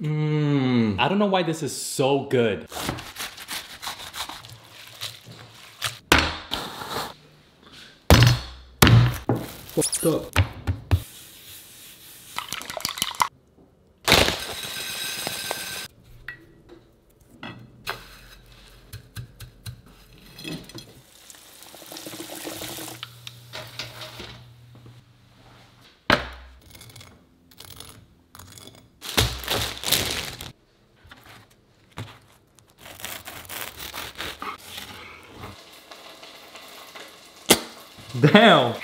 I don't know why this is so good. Fucked up. Damn.